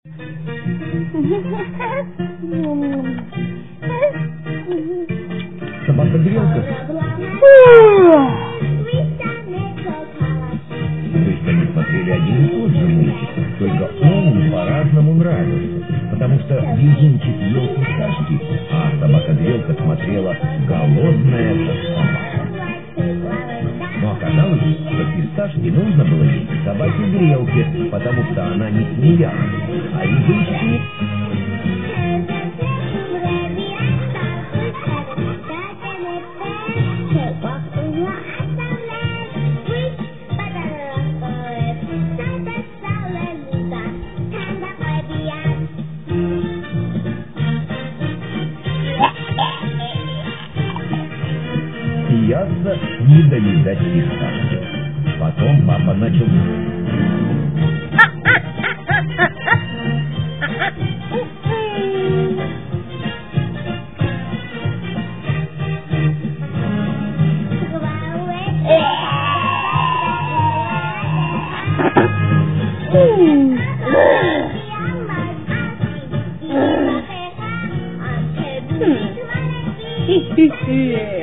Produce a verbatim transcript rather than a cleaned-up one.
Собака-грелка? То есть они смотрели один и тот же мультик, только он им по-разному нравился, потому что Везунчик ел фисташки, а собака-грелка смотрела «Голодная собака». Но оказалось, что фисташки нужно было есть собаке-грелке, потому что она не смеялась, а язычки... Ясно, не доедать фисташки. Потом папа начал... Хе-хе-хе.